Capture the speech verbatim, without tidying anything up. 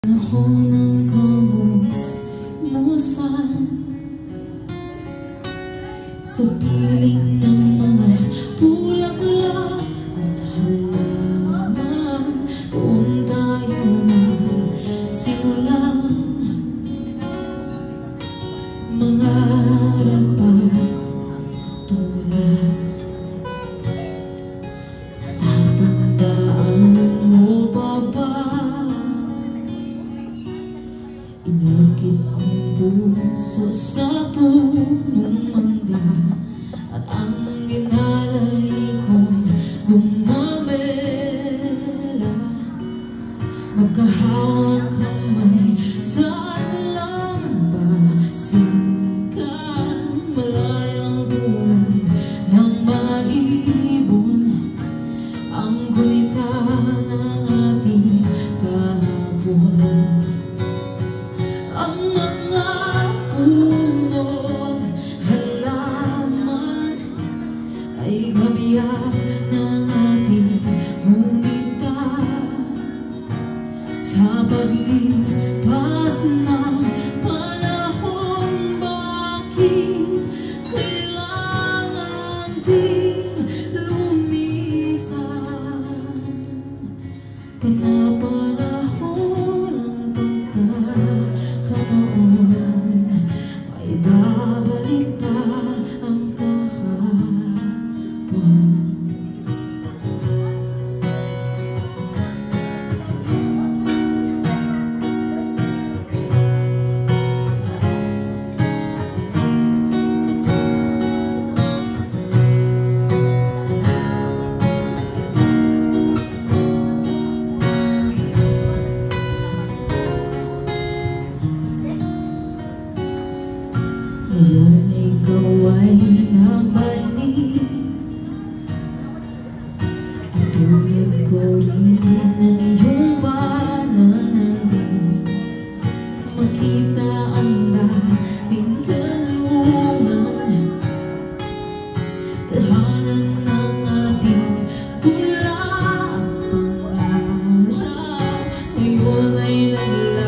Ako ng kamus-musan sa piling ng mga bulaklak at halaman. Doon tayo magsimulang mangarap pagtulad. Tatandaan mo pa ba? Inukit kong puso sa punong mangga at ang ginalay kong gumamela. Magkahawak kamay sa lambasikan, malayang tulad ng malibon ang gunita ng ating kahapon. Ang mga puno't halaman ay gabiyak ng ating ngunita. Sa paglipas ng panahon, bakit kailangan ding lumisan? Panapanahon ang pagkakataon, may babalik pa ang kahapon. Ngayon ikaw ay nagbalik, at tulad ko rin ang iyong pananangin. Makita ang dating kalungan, tahanan ng ating tula at pangarap. Ngayon ay naglalaki